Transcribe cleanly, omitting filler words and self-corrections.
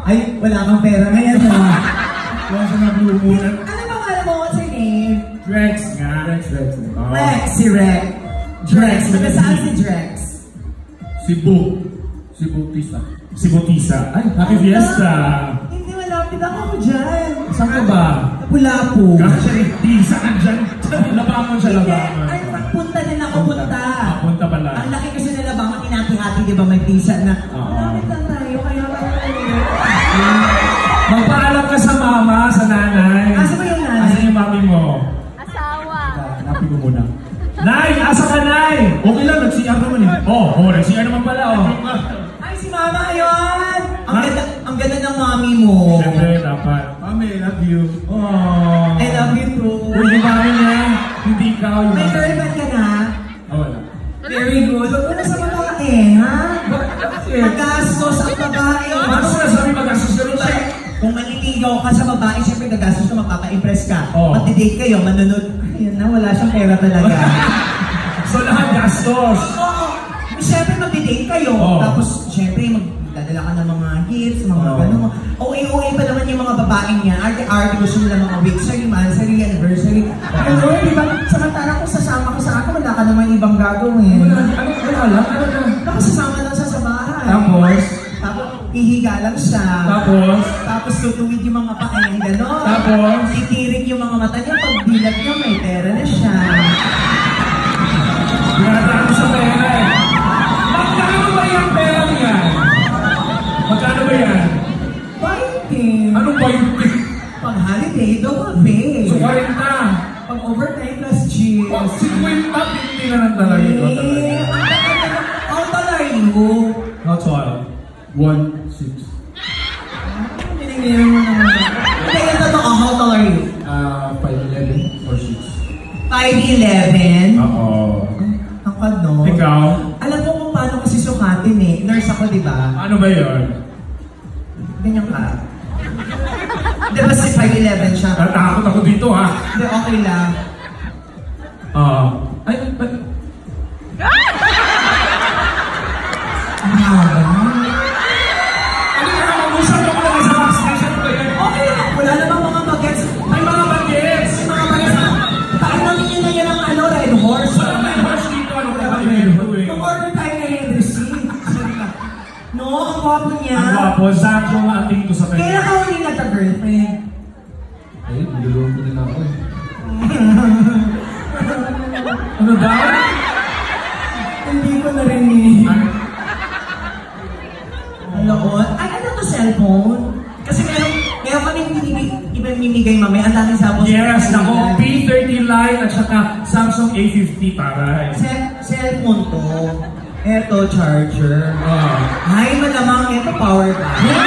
Ay, wala kang pera ngayon ha. Wala siya naglumunan. Ano ba nga mo? What's your name? Drex nga. Rex. Rex, si Rex. Drex, saan si Drex? Si Bautista. Ay, happy fiesta. Hindi, malapit ako dyan. Saan ka ba? Lapu-Lapu. Hindi, saan dyan? Labangan siya, labangan. Ay, punta din ako, punta. Punta pala. Ang laki kasi na labangan, hinati-hati, di ba may pisa na. Malapit lang tayo, kaya magpaalam ka sa mama, sa nanay. Asa ba yung nanay? Asa yung mami mo? Asawa. Hanapin ko muna. Nay! Asa ka, Nay? Okay lang, nag-CR naman eh. Nag-CR naman pala, Ay, si mama, ayun! Ang ganda ng mami mo. Siyempre, dapat. Mami, I love you. I love you too. Uy, yung mami niya, hindi ikaw. May girlfriend ka na? Wala. Very good. Huwag mo na sa babae, ha? Magastos ang babae. Ano mo nasabi magastos ka rin tayo? Kung maniligaw ka sa babae, siyempre gagastos ka, magpapa-impress ka. Magdi-date kayo, manunod. Ayun na, wala siyang pera talaga. So lahat gastos? Oo. Siyempre magdi-date kayo. Tapos, siyempre, magdadala ka ng mga gifts, mga gano'n. OA pa naman yung mga babaeng niya. Arte-arte gusto nila mga week-sary, monthsary, anniversary. Pero, di ba, samantala kung sasama ka sa akin, wala ka naman ibang gagawin. Ano? Tapos sasama lang siya sa bahay. Tapos, ihiga lang siya. Tapos tutuwid yung mga paa niya, gano'n. Tapos, titirik yung mga mata niya. Pag bilat niya, may pera na siya. binadaan ko sa pera eh. Magkano ba yung pera niya? Magkano ba yan? 20. Anong 20? Pag holiday, double pay. So 40. Pag overtime plus cheese. 50, 50 na lang talaga ito. How tall are you? How tall? 1'6". Pinigyan mo naman. Kaya totoo, how tall are you? 5'11" or 6". 5'11"? Oo. Tangkad, no? Ikaw? Alam mo kung paano kasi sukatin eh. Nurse ako, di ba? Ano ba yun? Ganyan ka. Di ba si 5'11" siya? Natakot ako dito ha. Hindi, okay lang. Ay, Ang haba. ano ka naman? Usap ako lang sa backstation ko yan. Okay lang. Wala namang mga bagets. May mga bagets! Mga bagets. Taan namin yun na yan ang ano, Red Horse. Wala may horse dito. Ano ka ba yung eh? Mag-order tayo na yung receipt. No, ang gwapo niya. Ang gwapo. Sakto nga ang tingin ko sa kanya. Kailan ka huling nagka-girlfriend? Ay, nilulong ko din ako eh. Ano daw? Hindi ko narinig. Loon? Ay, ano to cellphone? Kasi meron kami ibinibigay mamaya. Ang daming sabon. Yes, nako. P30 Lite at saka Samsung A50 para. Cellphone to. Eto, charger. Ay, malamang ito power bank.